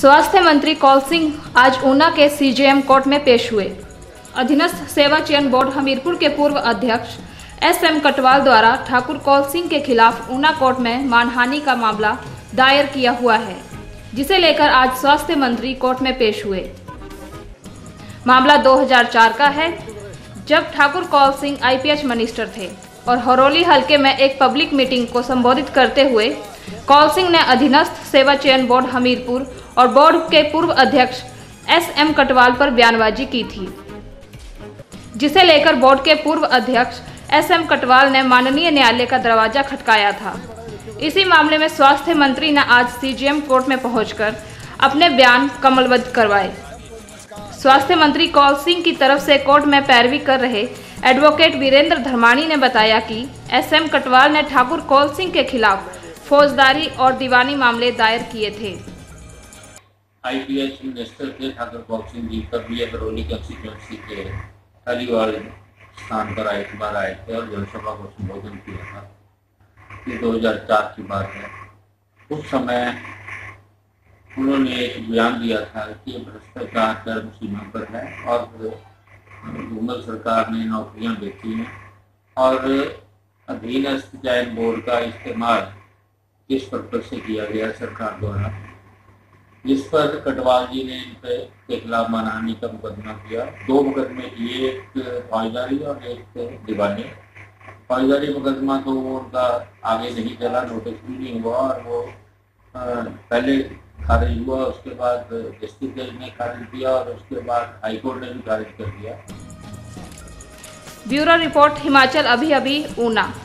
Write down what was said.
स्वास्थ्य मंत्री कौल सिंह आज ऊना के CJM कोर्ट में पेश हुए। अधीनस्थ सेवा चयन बोर्ड हमीरपुर के पूर्व अध्यक्ष SM कटवाल द्वारा ठाकुर कौल सिंह के खिलाफ ऊना कोर्ट में मानहानि का मामला दायर किया हुआ है, जिसे लेकर आज स्वास्थ्य मंत्री कोर्ट में पेश हुए। मामला 2004 का है, जब ठाकुर कौल सिंह IPH मिनिस्टर थे और हरोली हलके में एक पब्लिक मीटिंग को संबोधित करते हुए कौल सिंह ने अधीनस्थ सेवा चयन बोर्ड हमीरपुर और बोर्ड के पूर्व अध्यक्ष SM कटवाल पर बयानबाजी की थी, जिसे लेकर बोर्ड के पूर्व अध्यक्ष SM कटवाल ने माननीय न्यायालय का दरवाजा खटकाया था। इसी मामले में स्वास्थ्य मंत्री ने आज CJM कोर्ट में पहुंचकर अपने बयान कमलबद्ध करवाए। स्वास्थ्य मंत्री कौल सिंह की तरफ से कोर्ट में पैरवी कर रहे एडवोकेट वीरेंद्र धर्माणी ने बताया कि SM कटवाल ने ठाकुर कौल सिंह के खिलाफ फौजदारी और दीवानी मामले दायर किए थे। IPH मिनिस्टर थे ठाकुर कौल सिंह जी, तब ये हरोली कंस्टिट्यूंसी के अलीवाल स्थान पर एक बार आए थे और जनसभा को संबोधन किया था। ये 2004 की बात है। उस समय उन्होंने एक बयान दिया था कि भ्रष्टाचार चरम सीमा पर है और हुकूमत सरकार ने नौकरियां बेची हैं और अधीनस्थ चयन बोर्ड का इस्तेमाल किस पर्पज से किया गया सरकार द्वारा, जिस पर कटवाल जी ने इनके खिलाफ मानहानि का मुकदमा किया। 2 मुकदमे किए, एक फौजदारी और एक दीवानी। फौजदारी मुकदमा तो वो उनका आगे नहीं चला, नोटिस भी नहीं हुआ और वो पहले खारिज हुआ, उसके बाद डिस्ट्रिक्ट जज ने खारिज किया और उसके बाद हाईकोर्ट ने भी खारिज कर दिया। ब्यूरो रिपोर्ट, हिमाचल, अभी ऊना।